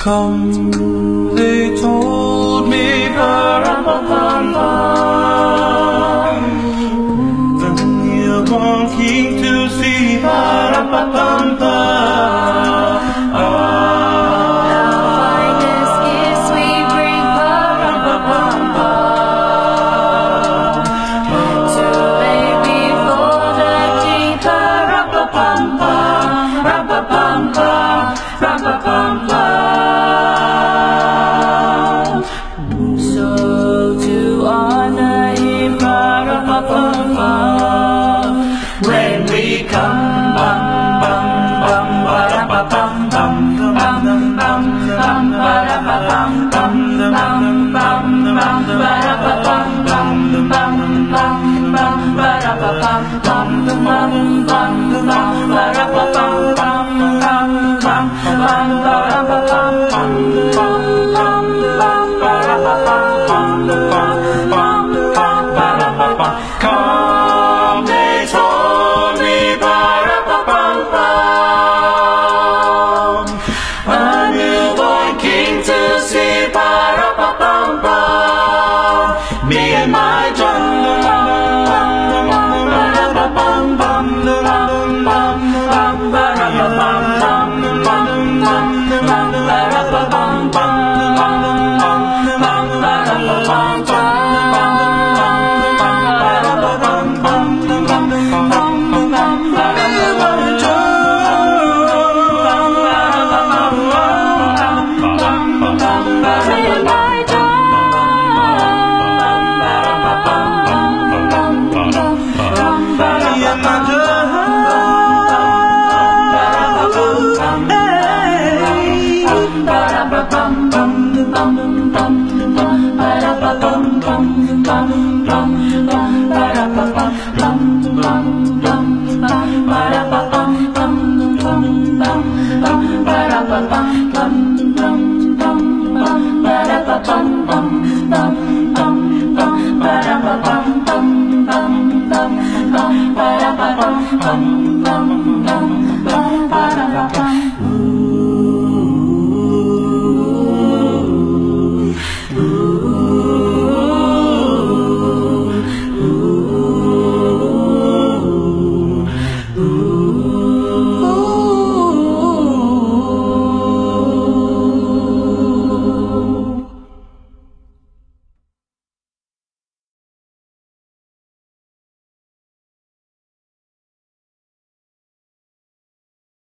Come, they told me, pa-ra-pa-pam-pam, the newborn king to see, pa-ra-pa-pam-pam. So to honor him, when we come, bum bum bum ba-da-ba-bum bum bum bum bum ba-da-ba-bum bum bum bum bum ba-da-ba-bum bum bum bum bum ba-da-ba-bum bum bum bum bum ba-da-ba-bum bum bum bum bum ba-da-ba-bum bum bum bum bum ba-da-ba-bum bum bum bum bum ba-da-ba-bum. Come, they told me, pa-ra-pa-pam-pam, a newborn king to see, pa-ra-pa-pam-pam, me and my John, pa-ra-pa-pam-pam, pa-ra-pa-pam-pam, pa-ra-pa-pam-pam, pa-ra-pa-pam-pam. Bum